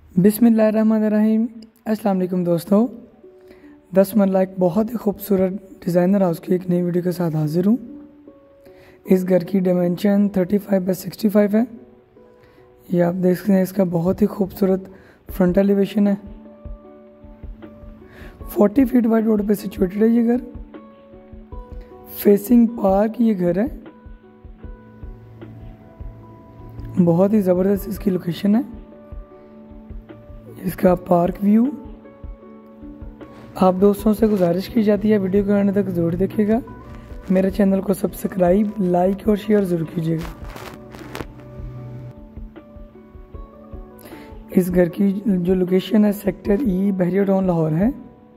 बिस्मिल्लाहिर्रहमानिर्रहीम। अस्सलाम वालेकुम दोस्तों, 10 मरला एक बहुत ही खूबसूरत डिज़ाइनर हाउस की एक नई वीडियो के साथ हाजिर हूँ। इस घर की डायमेंशन 35x65 है। ये आप देख सकते हैं, इसका बहुत ही खूबसूरत फ्रंट एलिवेशन है। 40 फीट वाइड रोड पे सिचुएटेड है ये घर। फेसिंग पार्क ये घर है। बहुत ही ज़बरदस्त इसकी लोकेशन है। इसका पार्क व्यू। आप दोस्तों से गुजारिश की जाती है वीडियो को आने तक ज़रूर देखिएगा। मेरे चैनल को सब्सक्राइब, लाइक और शेयर ज़रूर कीजिएगा। इस घर की जो लोकेशन है sector E, Bahria town, Lahore है।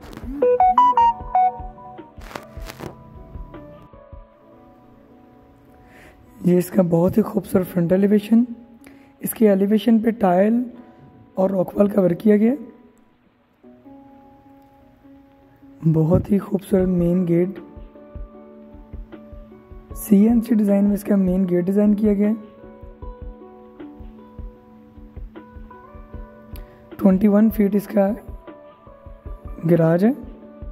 ये इसका बहुत ही खूबसूरत फ्रंट एलिवेशन। इसकी एलिवेशन पे टाइल और रॉकवॉल का वर्क किया गया। बहुत ही खूबसूरत मेन गेट, CNC डिजाइन में इसका मेन गेट डिजाइन किया गया। 21 फीट इसका गैराज है।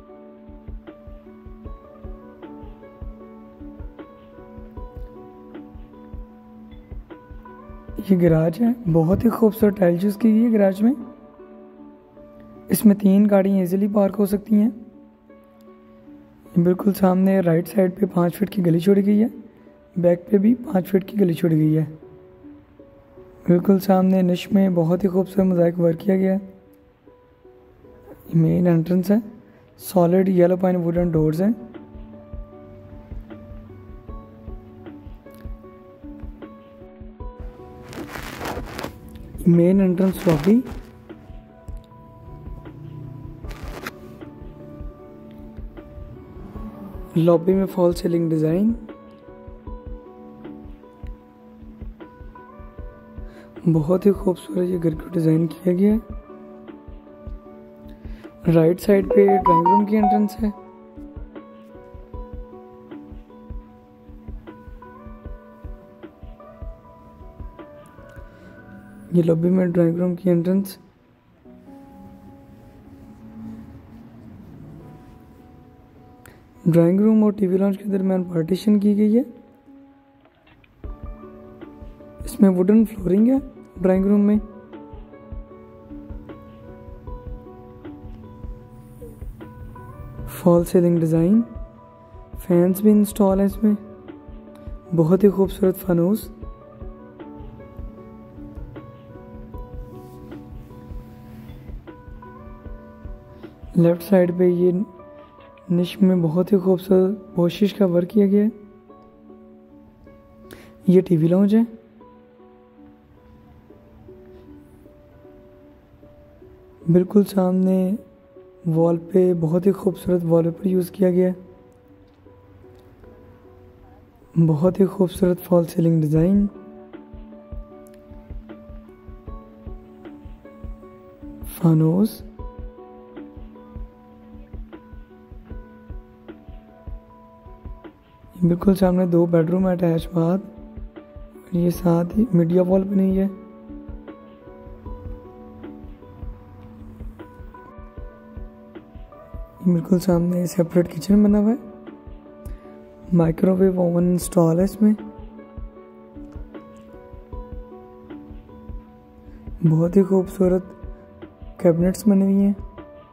ये गैराज है, बहुत ही खूबसूरत टाइल यूज की गई है गैराज में। इसमें 3 गाड़ियाँ इजीली पार्क हो सकती हैं। बिल्कुल सामने राइट साइड पे 5 फीट की गली छोड़ी गई है। बैक पे भी 5 फीट की गली छोड़ी गई है। बिल्कुल सामने निश में बहुत ही खूबसूरत मोज़ाइक वर्क किया गया है। मेन एंट्रेंस है। Solid yellow pine wooden doors हैं। Main entrance lobby. लॉबी में फॉल सीलिंग डिजाइन। बहुत ही खूबसूरत ये घर को डिजाइन किया गया है। राइट साइड पे ड्राइंग रूम की एंट्रेंस है। ये लॉबी में ड्राइंग रूम की एंट्रेंस। ड्राइंग रूम और टीवी लॉन्च के दरमियान पार्टीशन की गई है। इसमें वुडन फ्लोरिंग है ड्राइंग रूम में। Fall ceiling design. फैंस भी इंस्टॉल है इसमें। बहुत ही खूबसूरत फानूस। लेफ्ट साइड पे ये निश में बहुत ही खूबसूरत पोशिश का वर्क किया गया है। ये टीवी लॉन्च है। बिल्कुल सामने वॉल पे बहुत ही खूबसूरत वॉलपेपर यूज़ किया गया है। बहुत ही खूबसूरत फॉल सीलिंग डिज़ाइन। फानोस। बिल्कुल सामने 2 बेडरूम अटैच बाथ। ये साथ ही मीडिया वॉल बनी है। बिल्कुल सामने सेपरेट किचन बना हुआ है। माइक्रोवेव ओवन इंस्टॉल है इसमें। बहुत ही खूबसूरत कैबिनेट्स बने हुई हैं।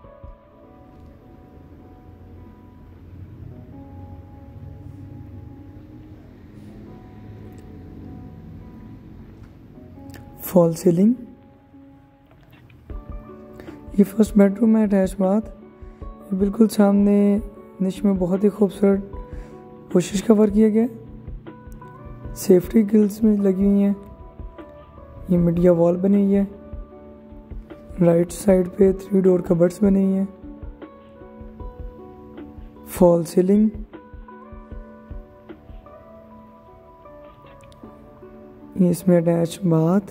Fall ceiling. ये फर्स्ट बेडरूम है अटैच बाथ। बिल्कुल सामने निश में बहुत ही खूबसूरत कोशिश का वर्क किया गया। सेफ्टी ग्रिल्स में लगी हुई हैं। ये मीडिया वॉल बनी हुई है। राइट साइड पे 3 डोर कबर्ड्स बनी हुई हैं। Fall ceiling. ये इसमें अटैच बाथ।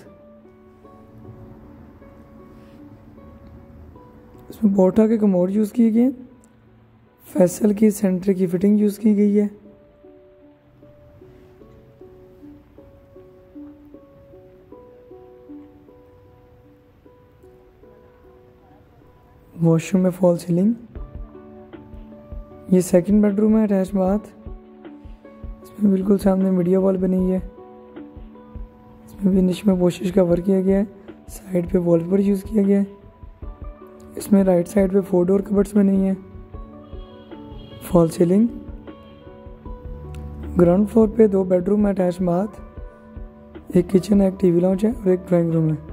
इसमें बोटा के कमोड यूज़ किए गए। फैसल की सेंटर की फिटिंग यूज़ की गई है। वॉशरूम में फॉल सीलिंग। ये सेकंड बेडरूम है, अटैच बाथ। इसमें बिल्कुल सामने मीडिया वॉल बनी हुई है। इसमें भी निश में पोशिश का वर्क किया गया है। साइड पे वॉलपेपर यूज़ किया गया है। इसमें राइट साइड पे 4 डोर कबर्ड्स बनी हुई है। Fall ceiling. ग्राउंड फ्लोर पे 2 बेडरूम है, अटैच बाथ। एक किचन है, एक टीवी लाउंज है और एक ड्राइंग रूम है।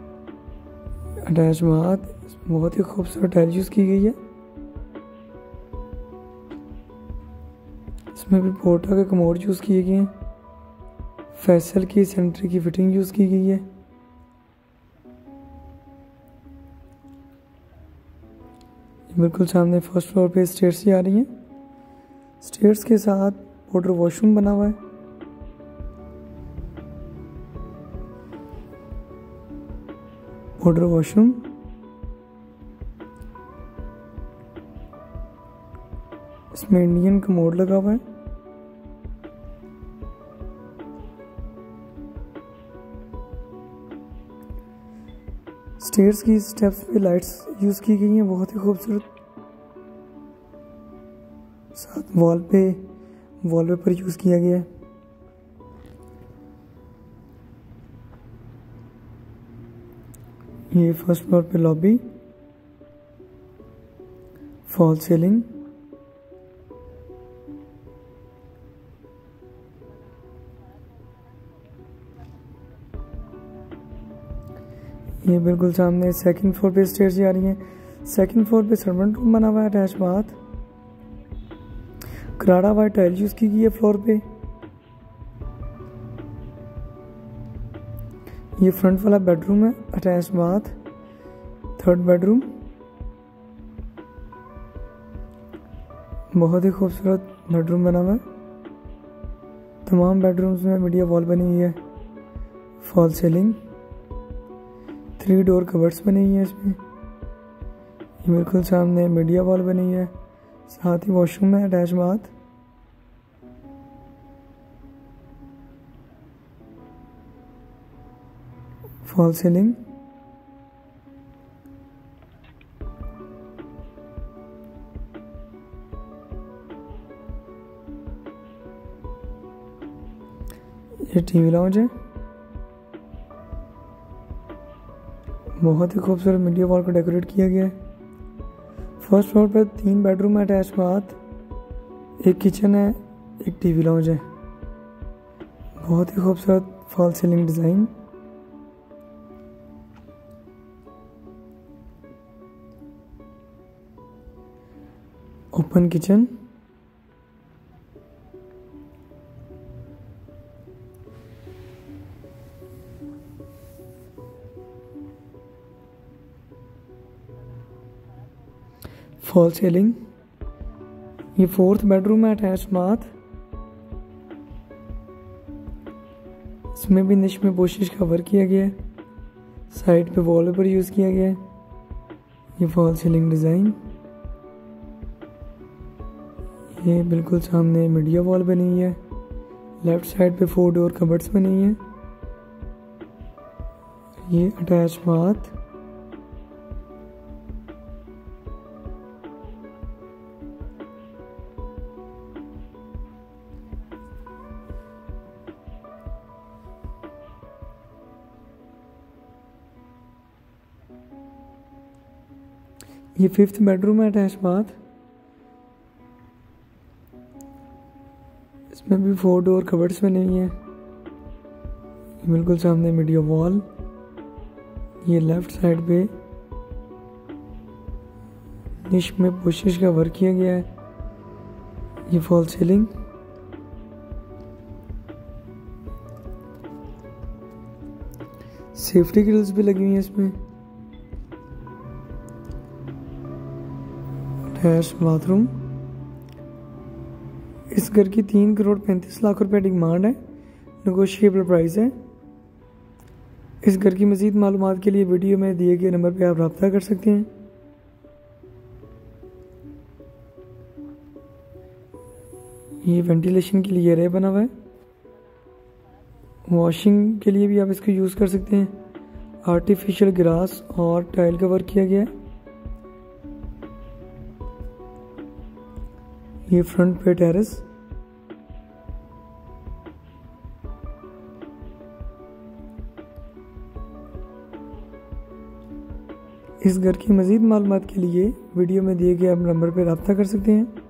Attach bath. बहुत ही खूबसूरत टाइल यूज़ की गई है। इसमें भी पोर्टा के कमोड यूज़ किए गए हैं। फैसल की सेंट्री की फिटिंग यूज़ की गई है। बिल्कुल सामने फर्स्ट फ्लोर पे स्टेयर्स आ रही हैं। स्टेयर्स के साथ पाउडर वॉशरूम बना हुआ है। Powder washroom. इसमें इंडियन कमोड लगा हुआ है। स्टेयर्स की स्टेप्स पे लाइट्स यूज की गई हैं, बहुत ही खूबसूरत। साथ वॉलपेपर यूज किया गया है। ये फर्स्ट फ्लोर पे लॉबी। Fall ceiling. ये बिल्कुल सामने सेकंड फ्लोर पे स्टेयर्स जा रही हैं। सेकंड फ्लोर पे सर्वेंट रूम बना हुआ है, अटैच बाथ। कराड़ा वाइट टाइल यूज की गई है फ्लोर पे। ये फ्रंट वाला बेडरूम है, अटैच बाथ। Third bedroom. बहुत ही खूबसूरत बेडरूम बना हुआ है। तमाम बेडरूम्स में मीडिया वॉल बनी हुई है। Fall ceiling. 3 डोर कबर्ड्स बनी हुई है इसमें। ये बिल्कुल सामने मीडिया वॉल बनी हुई है। साथ ही वॉशरूम है, अटैच बाथ। Fall ceiling. ये टीवी लाउंज है। बहुत ही खूबसूरत मीडिया वॉल को डेकोरेट किया गया है। फर्स्ट फ्लोर पर 3 बेडरूम है, अटैच बाथ। एक किचन है, एक टीवी लाउंज है। बहुत ही खूबसूरत fall ceiling design. Open kitchen. Fall ceiling. ये 4th बेडरूम है, अटैच बाथ। इसमें भी निश में पोशिश का वर्क किया गया है। साइड पे वॉलपेपर यूज किया गया है। ये फॉल सीलिंग डिजाइन। ये बिल्कुल सामने मीडिया वॉल बनी हुई है। लेफ्ट साइड पे 4 डोर कबर्ड्स बनी हुई है। ये अटैच बाथ। ये 5th बेडरूम है, अटैच बाथ। इसमें भी 4 डोर कबर्ड्स बने हुए हैं। बिल्कुल सामने मीडिया वॉल। ये लेफ्ट साइड पे निश में पोशिश का वर्क किया गया है। ये फॉल सीलिंग। सेफ्टी ग्रिल्स भी लगी हुई हैं इसमें। Attach bathroom. इस घर की 3 करोड़ 35 लाख रुपए डिमांड है। नेगोशिएबल प्राइस है। इस घर की मज़ीद मालूमात के लिए वीडियो में दिए गए नंबर पर आप रब्ता कर सकते हैं। ये वेंटिलेशन के लिए एरिया बना हुआ है। वॉशिंग के लिए भी आप इसको यूज़ कर सकते हैं। आर्टिफिशियल ग्रास और टाइल का वर्क किया गया है। ये फ्रंट पे टेरेस। इस घर की मज़ीद मालूमात के लिए वीडियो में दिए गए आप नंबर पर रब्ता कर सकते हैं।